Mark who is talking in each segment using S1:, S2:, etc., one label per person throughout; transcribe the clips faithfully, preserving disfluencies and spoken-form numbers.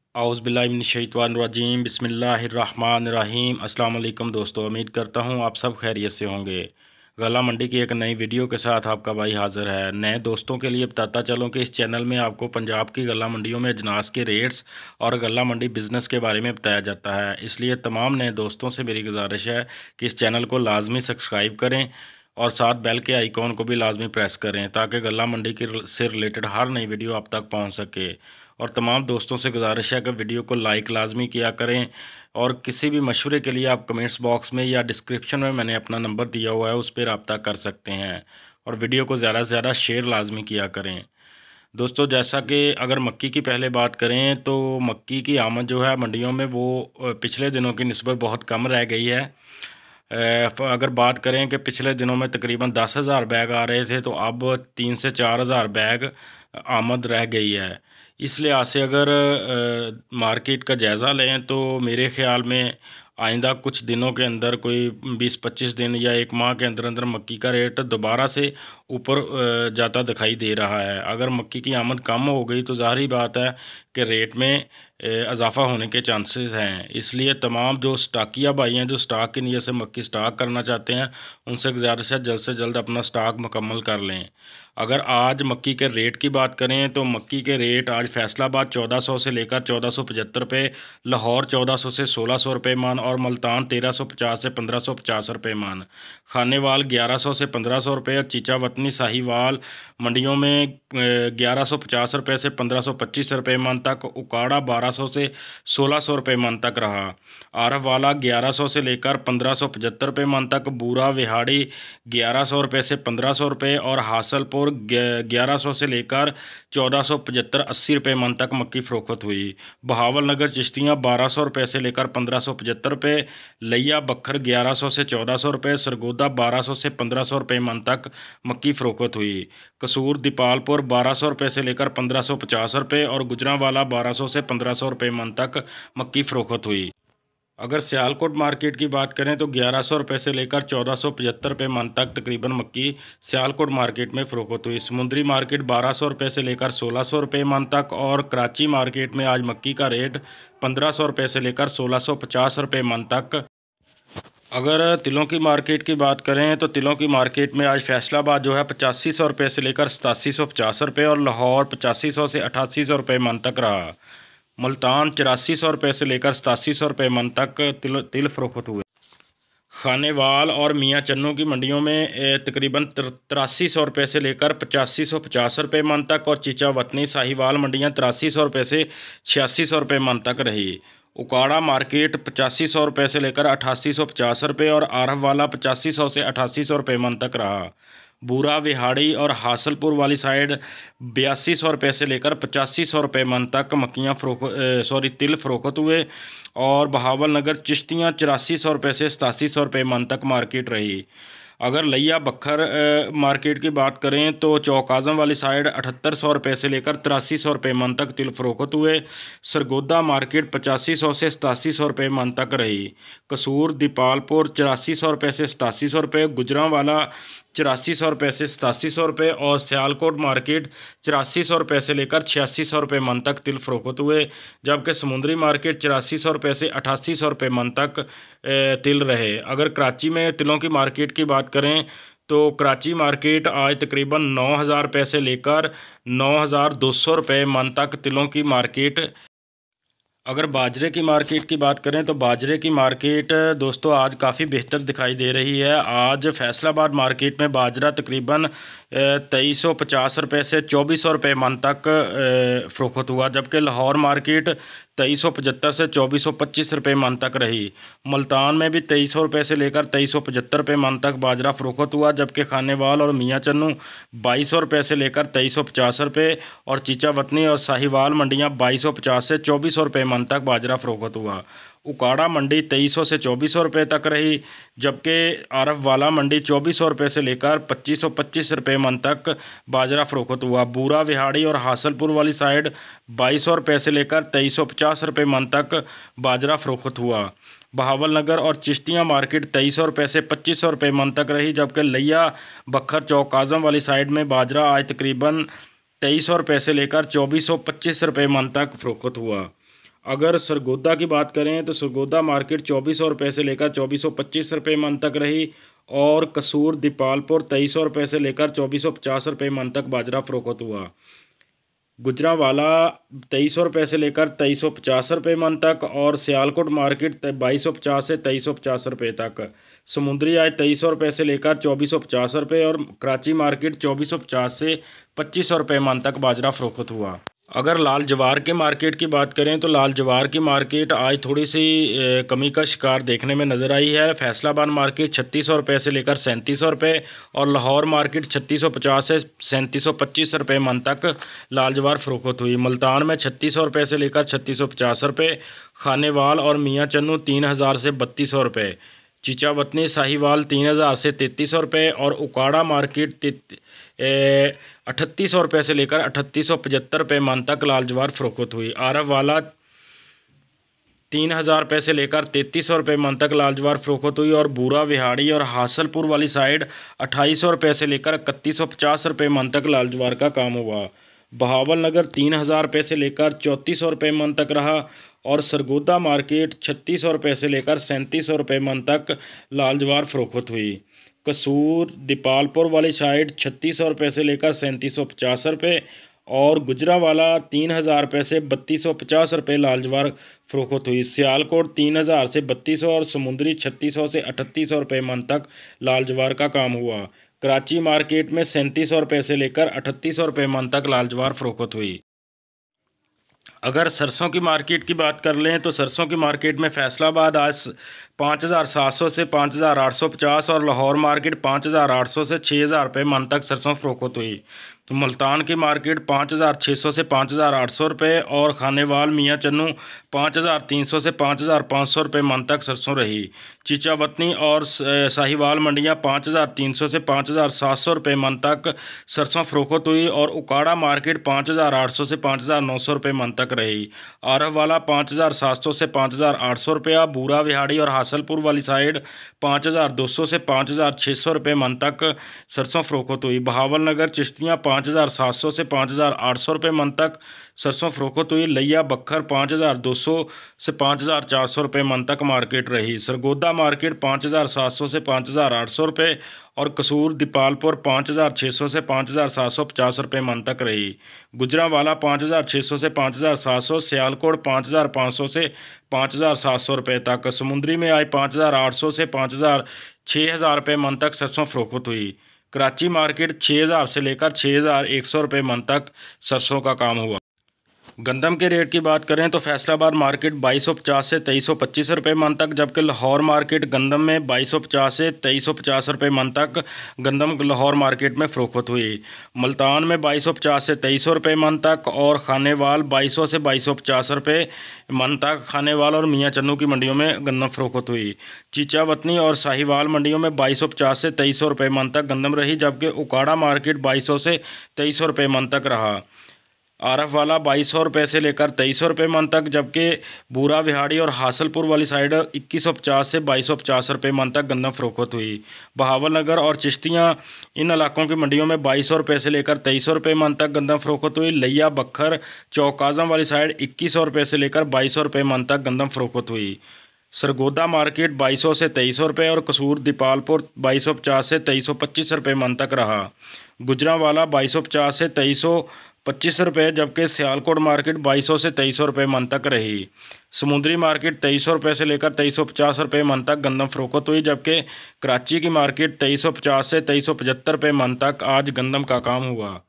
S1: औज़ुबिल्लाहिमिनश्शैतानिर्रजीम बिस्मिल्लाहिर्रहमानिर्रहीम। अस्सलाम वालेकुम दोस्तों, उम्मीद करता हूँ आप सब खैरियत से होंगे। गला मंडी की एक नई वीडियो के साथ आपका भाई हाज़िर है। नए दोस्तों के लिए बताता चलूँ कि इस चैनल में आपको पंजाब की गला मंडियों में अजनास के रेट्स और गला मंडी बिज़नेस के बारे में बताया जाता है। इसलिए तमाम नए दोस्तों से मेरी गुजारिश है कि इस चैनल को लाजमी सब्सक्राइब करें और साथ बेल के आइकॉन को भी लाजमी प्रेस करें ताकि गला मंडी की से रिलेटेड हर नई वीडियो आप तक पहुंच सके। और तमाम दोस्तों से गुजारिश है कि वीडियो को लाइक लाजमी किया करें और किसी भी मशवरे के लिए आप कमेंट्स बॉक्स में या डिस्क्रिप्शन में मैंने अपना नंबर दिया हुआ है, उस पर रब्ता कर सकते हैं। और वीडियो को ज़्यादा से ज़्यादा शेयर लाजमी किया करें। दोस्तों, जैसा कि अगर मक्की की पहले बात करें तो मक्की की आमद जो है मंडियों में वो पिछले दिनों की निस्बत बहुत कम रह गई है। अगर बात करें कि पिछले दिनों में तकरीबन दस हज़ार बैग आ रहे थे तो अब तीन से चार हज़ार बैग आमद रह गई है। इस लिहाज से अगर मार्केट का जायज़ा लें तो मेरे ख़्याल में आइंदा कुछ दिनों के अंदर कोई बीस पच्चीस दिन या एक माह के अंदर अंदर मक्की का रेट दोबारा से ऊपर जाता दिखाई दे रहा है। अगर मक्की की आमद कम हो गई तो ज़ाहिर बात है कि रेट में इजाफ़ा होने के चांसेस हैं। इसलिए तमाम जो स्टाकिया भाई हैं जो स्टाक की नीयत से मक्की स्टाक करना चाहते हैं, उनसे गुजारिश है जल्द से जल्द अपना स्टाक मुकम्मल कर लें। अगर आज मक्की के रेट की बात करें तो मक्की के रेट आज फैसलाबाद चौदह सौ से लेकर चौदह सौ पचहत्तर रुपये, लाहौर चौदह सौ से सोलह सौ रुपये मन और मुल्तान तेरह सौ पचास से पंद्रह सौ पचास रुपये मन, खानेवाल ग्यारह सौ से पंद्रह सौ रुपये और चीचा वतनी साहिवाल मंडियों में ग्यारह सौ पचास रुपये से पंद्रह सौ पच्चीस रुपये मन तक, उकाड़ा बारह सौ से सोलह सौ रुपये मन तक रहा। आरफ वाला ग्यारह सौ से लेकर पंद्रह सौ पचहत्तर रुपये मन तक, बूरा विहाड़ी ग्यारह सौ रुपये से पंद्रह सौ रुपये और हासलपुर ग्यारह सौ से लेकर चौदह सौ पचहत्तर अस्सी रुपये मन तक मक्की फ़रोख्त हुई। बहावल नगर चिश्तियाँ बारह सौ रुपये से लेकर पंद्रह सौ पचहत्तर रुपये, लिया बखर ग्यारह सौ से चौदह सौ रुपये, सरगोदा बारह सौ से पंद्रह सौ रुपये मन तक मक्की फ़रोख्त हुई। कसूर दीपालपुर बारह सौ रुपये से लेकर पंद्रह सौ पचास रुपये और गुजरांवाला बारह सौ से पंद्रह सौ रुपये मन तक मक्की फ़रोख्त हुई। अगर सियालकोट मार्केट की बात करें तो ग्यारह सौ रुपये से लेकर चौदह सौ पचहत्तर रुपये मन तक तकरीबन मक्की सियालकोट मार्केट में फ़रोख्त हुई। समुंदरी मार्केट बारह सौ रुपये से लेकर सोलह सौ रुपये मन तक और कराची मार्केट में आज मक्की का रेट पंद्रह सौ रुपये से लेकर सोलह सौ पचास रुपये मन तक। अगर तिलों की मार्केट की बात करें तो तिलों की मार्केट में आज फैसलाबाद जो है पचासी सौ रुपये से लेकर सतासी सौ पचास रुपये और लाहौर पचासी सौ से अठासी सौ रुपये मन तक रहा। मुल्तान चौरासी सौ रुपये से लेकर सतासी सौ रुपये मन तक तिल तिल फ़रोख्त हुए। खानेवाल और मियाँ चन्नू की मंडियों में तकरीबन तिरासी सौ रुपये से लेकर पचासी सौ पचास रुपये मन तक और चीचा वतनी साहिवाल मंडियाँ तिरासी सौ रुपये से छियासी सौ रुपये मन तक रही। उकाड़ा मार्केट पचासी सौ रुपये से लेकर अठासी सौ पचास रुपये और आरफ वाला पचासी सौ से अठासी सौ रुपये मन तक रहा। बूरा विहाड़ी और हासलपुर वाली साइड बयासी सौ रुपये से लेकर पचासी सौ रुपये मन तक मक्कियाँ फ़रोख्त सॉरी तिल फ़रोख्त हुए और बहावल नगर चिश्तियाँ चौरासी सौ रुपये से सतासी सौ रुपये मन तक मार्केट रही। अगर लिया बखर मार्केट की बात करें तो चौक आज़म वाली साइड अठहत्तर सौ रुपये से लेकर तिरासी सौ रुपये मन तक तिल फ़रोख्त हुए। सरगोदा मार्केट पचासी सौ से सतासी सौ रुपये मन तक रही। कसूर दीपालपुर चौरासी सौ रुपये से सतासी सौ रुपये, गुजरांवाला चौरासी सौ रुपये से सतासी सौ रुपये और सियालकोट मार्केट चौरासी सौ रुपये से लेकर छियासी सौ रुपये मन तक तिल फ़रोख्त हुए। जबकि समुंदरी मार्केट चौरासी सौ रुपये से अठासी सौ रुपये मन तक तिल रहे। अगर कराची में तिलों की मार्केट की बात करें तो कराची मार्केट आज तकरीबन नौ हज़ार रुपये से लेकर नौ हज़ार दो सौ रुपये मन तक तिलों की मार्केट। अगर बाजरे की मार्केट की बात करें तो बाजरे की मार्केट दोस्तों आज काफ़ी बेहतर दिखाई दे रही है। आज फैसलाबाद मार्केट में बाजरा तकरीबन तेईस सौ पचास रुपये से चौबीस सौ रुपये मन तक फ़रोख्त हुआ, जबकि लाहौर मार्केट तेईस सौ पचहत्तर से चौबीस सौ पच्चीस रुपये मन तक रही। मुल्तान में भी तेईस सौ रुपये से लेकर तेईस सौ पचहत्तर रुपये मन तक बाजरा फ़रोख्त हुआ, जबकि खानेवाल और मियाँ चन्नू बाईस सौ रुपये से लेकर तेईस सौ पचास रुपये और चीचा वतनी और साहिवाल मंडियाँ बाईस सौ पचास से चौबीस सौ रुपये मन तक बाजरा फ़रोख्त हुआ। उकाड़ा मंडी तेईस सौ से चौबीस सौ रुपये तक रही, जबकि आरफ वाला मंडी चौबीस सौ रुपये से लेकर पच्चीस सौ पच्चीस रुपये मन तक बाजरा फ़रोख्त हुआ। बूरा विहाड़ी और हासलपुर वाली साइड बाईस सौ रुपये से लेकर तेईस सौ पचास रुपये मन तक बाजरा फ़रोख्त हुआ। बहावल नगर और चिश्तियाँ मार्केट तेईस सौ रुपये से पच्चीस सौ रुपये मन तक रही, जबकि लिया बखर चौक आज़म वाली साइड में बाजरा आज तकरीबन तेईस सौ रुपये से लेकर चौबीस सौ पच्चीस रुपये मन तक फ़रोख्त हुआ। अगर सरगोदा की बात करें तो सरगोदा मार्केट चौबीस सौ रुपये से लेकर चौबीस सौ पच्चीस रुपये मन तक रही और कसूर दीपालपुर तेईस सौ रुपये से लेकर चौबीस सौ पचास रुपये मन तक बाजरा फरोख्त हुआ। गुजरांवाला तेईस सौ रुपये से लेकर तेईस सौ पचास रुपये मन तक और सियालकोट मार्केट बाईस सौ पचास से तेईस सौ पचास रुपये तक। समुद्री आज तेईस सौ रुपये से लेकर चौबीस सौ पचास रुपये और कराची मार्केट चौबीस सौ पचास से पच्चीस सौ रुपये मन तक बाजरा फरोख्त हुआ। अगर लाल जवार के मार्केट की बात करें तो लाल जवार की मार्केट आज थोड़ी सी कमी का शिकार देखने में नज़र आई है। फैसलाबाद मार्केट छत्तीस सौ रुपये से लेकर सैंतीस सौ रुपये और लाहौर मार्केट छत्तीस सौ पचास से सैंतीस सौ पच्चीस रुपये मन तक लाल जवार फरोख्त हुई। मुल्तान में छत्तीस सौ रुपये से लेकर छत्तीस सौ पचास रुपये, खानेवाल और मियाँ चन्नू तीन हज़ार से बत्तीस सौ रुपये, चीचावतनी साहिवाल तीन हज़ार से तैंतीस सौ रुपये और उकाड़ा मार्केट अठतीस सौ रुपये से लेकर अठतीस सौ पचहत्तर रुपये मन तक लाल जवार फरोख्त हुई। आरफ वाला तीन हज़ार रुपये से लेकर तैंतीस सौ रुपये मन तक लाल जवार फरोख्त हुई और बूरा विहाड़ी और हासलपुर वाली साइड अट्ठाईस सौ रुपये से लेकर इकतीस सौ पचास रुपये मन तक लाल जवार का काम हुआ। बहावल नगर तीन हज़ार रुपये से लेकर चौंतीस सौ रुपये मन तक रहा और सरगोदा मार्केट छत्तीस सौ रुपये से लेकर सैंतीस सौ रुपये मन तक लाल जवार फरोख्त हुई। कसूर दीपालपुर वाली साइड छत्तीस सौ रुपये से लेकर सैंतीस सौ पचास रुपये और गुजरांवाला तीन हज़ार रुपये से बत्तीस सौ पचास रुपये लाल जवार फरोख्त हुई। सियालकोट तीन हज़ार से बत्तीस सौ और समुद्री छत्तीस सौ से अठतीस सौ रुपये मन तक लाल जवार का काम हुआ। कराची मार्केट में सैंतीस सौ रुपये से लेकर अठतीस सौ रुपये मन तक लाल जवार फरोख्त हुई। अगर सरसों की मार्केट की बात कर लें तो सरसों की मार्केट में फैसलाबाद आज पाँच हज़ार सात सौ से पाँच हज़ार आठ सौ पचास और लाहौर मार्केट पाँच हज़ार आठ सौ से छः हज़ार रुपये मन तक सरसों फरोख्त हुई। मुल्तान की मार्केट पाँच हज़ार छः सौ से पाँच हज़ार आठ सौ रुपये और खानेवाल मियाँ चन्नू पाँच हज़ार तीन सौ से पाँच हज़ार पाँच सौ रुपये मन तक सरसों रही। चीचावतनी और साहिवाल मंडियाँ पाँच हज़ार तीन सौ से पाँच हज़ार सात सौ रुपये मन तक सरसों फरोख्त हुई और उकाड़ा मार्केट पाँच हज़ार आठ सौ से पाँच हज़ार नौ सौ रुपये मन तक रही। आरफ वाला पाँच हज़ार सात सौ से पाँच हज़ार आठ सौ रुपया, बूरा विहाड़ी और हासलपुर वाली साइड पाँच हज़ार दो सौ से पाँच हज़ार छः सौ रुपये मन तक सरसों फरोख्त हुई। बहावल नगर चिश्तियाँ पाँच हज़ार सात सौ से पाँच हज़ार आठ सौ रुपये मन तक सरसों फरोख्त हुई। लिया बखर पाँच हज़ार दो सौ से पाँच हज़ार चार सौ रुपये मन तक मार्केट रही। सरगोदा मार्केट पाँच हज़ार सात सौ से पाँच हज़ार आठ सौ रुपये और कसूर दीपालपुर पाँच हज़ार छः सौ से पाँच हज़ार सात सौ पचास रुपये मन तक रही। गुजरांवाला पाँच हज़ार छः सौ से पाँच हज़ार सात सौ, सियालकोट पाँच हज़ार पाँच सौ से पाँच हज़ार सात सौ रुपये तक। समुद्री में आज पाँच हज़ार आठ सौ से पाँच हज़ार छः हज़ार रुपये मन तक सरसों फरोख्त हुई। कराची मार्केट छः हज़ार से लेकर छः हज़ार एक सौ रुपये मन तक सरसों का काम हुआ। गंदम के रेट की बात करें तो फैसलाबाद मार्केट बाईस सौ पचास से तेईस सौ पच्चीस रुपये मन तक, जबकि लाहौर मार्केट गंदम में बाईस सौ पचास से तेईस सौ पचास रुपये मन तक गंदम लाहौर मार्केट में फ़रोख्त हुई। मुल्तान में बाईस सौ पचास से तेईस सौ रुपये मन तक और खानेवाल बाईस सौ से बाईस सौ पचास रुपये मन तक खानेवाल और मियाँ चन्नू की मंडियों में गंदम फ़रोख्त हुई। चीचावतनी और साहिवाल मंडियों में बाईस सौ पचास से तेईस सौ रुपये मन तक गंदम रही, जबकि उकाड़ा मार्केट बाईस सौ से तेईस सौ रुपये मन तक रहा। आरफ वाला बाईस सौ रुपये से लेकर तेईस सौ रुपये मन तक, जबकि बूरा विहाड़ी और हासलपुर वाली साइड इक्कीस सौ पचास से बाईस सौ पचास रुपये मन तक गंदम फ़रोख्त हुई। बहावल नगर और चिश्तियाँ इन इलाकों की मंडियों में बाईस सौ रुपये से लेकर तेईस सौ रुपये मन तक गंदम फ़रोख्त हुई। लिया बखर चौक आज़म वाली साइड इक्कीस सौ रुपये से लेकर बाईस सौ रुपये मन तक गंदम फ़रोख्त हुई। सरगोदा मार्केट बाईस सौ से तेईस सौ रुपये और कसूर दीपालपुर बाईस सौ पचास से तेईस सौ पच्चीस रुपये मन तक रहा। गुजरांवाला बाईस सौ पचास से तेईस सौ पच्चीस रुपये, जबकि सियालकोट मार्केट बाईस सौ से तेईस सौ रुपये मन तक रही। समुद्री मार्केट तेईस सौ रुपये से लेकर तेईस सौ पचास रुपये मन तक गंदम फ़रोख्त हुई, जबकि कराची की मार्केट तेईस सौ पचास से तेईस सौ पचहत्तर रुपये मन तक आज गंदम का काम हुआ।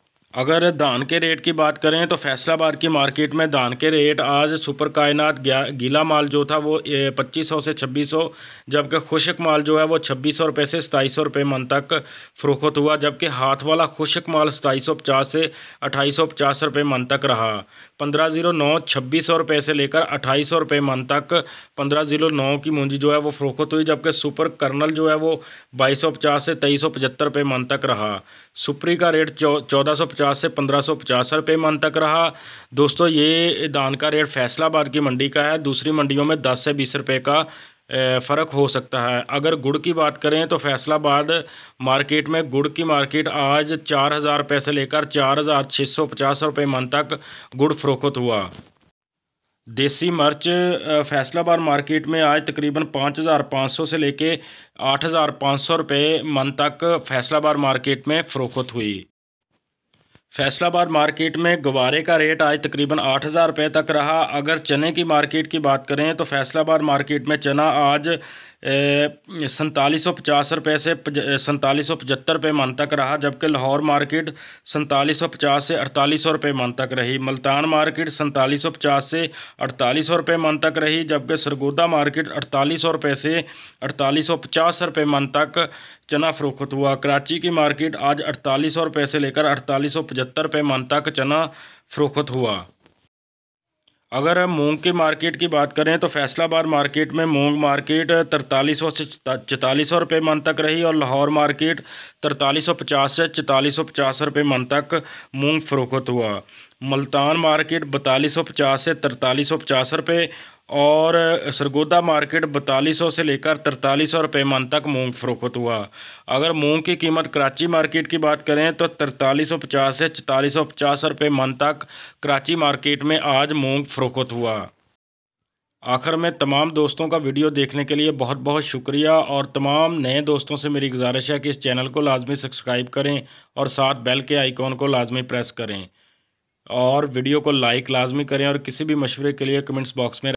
S1: अगर धान के रेट की बात करें तो फैसलाबाद की मार्केट में धान के रेट आज सुपर कायनात गीला माल जो था वो पच्चीस सौ से छब्बीस सौ, जबकि खुश्क माल जो है वो छब्बीस सौ रुपये से सताईस सौ रुपये मन तक फ़रोख्त हुआ, जबकि हाथ वाला खुश्क माल सताईस सौ पचास से अट्ठाईस सौ पचास रुपये मन तक रहा। पंद्रह ज़ीरो नौ छब्बीस सौ रुपये से लेकर अट्ठाईस सौ रुपये मन तक पंद्रह ज़ीरो नौ की मूंजी जो है वो फ़रोख्त हुई, जबकि सुपर कर्नल जो है वो बाईस सौ पचास से तेईस सौ पचहत्तर रुपये मन तक रहा। सुपरी का रेट चौदह सौ पचास से पंद्रह सौ पचास रुपये मन तक रहा। दोस्तों ये धान का रेट फैसलाबाद की मंडी का है, दूसरी मंडियों में दस से बीस रुपये का फ़र्क हो सकता है। अगर गुड़ की बात करें तो फैसलाबाद मार्केट में गुड़ की मार्केट आज चार हज़ार रुपये से लेकर चार हज़ार छः सौ पचास रुपये मन तक गुड़ फ़रोख्त हुआ। देसी मिर्च फैसलाबाद मार्केट में आज तकरीबन पाँच हज़ार पाँच सौ से लेके आठ हज़ार पाँच सौ रुपये मन तक फैसलाबाद मार्केट में फ़रोख्त हुई। फैसलाबाद मार्केट में गवारे का रेट आज तकरीबन आठ हज़ार रुपये तक रहा। अगर चने की मार्केट की बात करें तो फैसलाबाद मार्केट में चना आज सैंतालीस सौ पचास रुपये से सैंतालीस सौ पचहत्तर रुपये मन तक रहा, जबकि लाहौर मार्केट सैंतालीस सौ पचास से अड़तालीस सौ रुपये मन तक रही। मुल्तान मार्केट सैंतालीस सौ पचास से अड़तालीस सौ रुपये मन तक रही, जबकि सरगोदा मार्केट अड़तालीस सौ रुपये से अड़तालीस सौ पचास रुपये मन तक चना फ़रोख्त हुआ। कराची की मार्केट आज अड़तालीस सौ रुपये से लेकर अड़तालीस सौ पचहत्तर रुपये मन तक चना फ़रोख्त हुआ। अगर मूंग की मार्केट की बात करें तो फैसलाबाद मार्केट में मूंग मार्केट तरतालीस सौ से चौतालीस सौ रुपये मन तक रही और लाहौर मार्केट तरतालीस सौ पचास से चौतालीस सौ पचास रुपये मन तक मूंग फ़रोख्त हुआ। मुल्तान मार्केट बतालीस सौ पचास से तरतालीस सौ पचास रुपये और सरगोदा मार्केट बतालीस सौ से लेकर तरतालीस सौ रुपये मन तक मूंग फ़रोख्त हुआ। अगर मूंग की कीमत कराची मार्केट की बात करें तो तरतालीस सौ पचास से चौतालीस सौ पचास रुपये मन तक कराची मार्केट में आज मूंग फ़रोख्त हुआ। आखिर में तमाम दोस्तों का वीडियो देखने के लिए बहुत बहुत शुक्रिया और तमाम नए दोस्तों से मेरी गुजारिश है कि इस चैनल को लाजमी सब्सक्राइब करें और साथ बेल के आइकॉन को लाजमी प्रेस करें और वीडियो को लाइक लाजमी करें और किसी भी मशवरे के लिए कमेंट्स बॉक्स में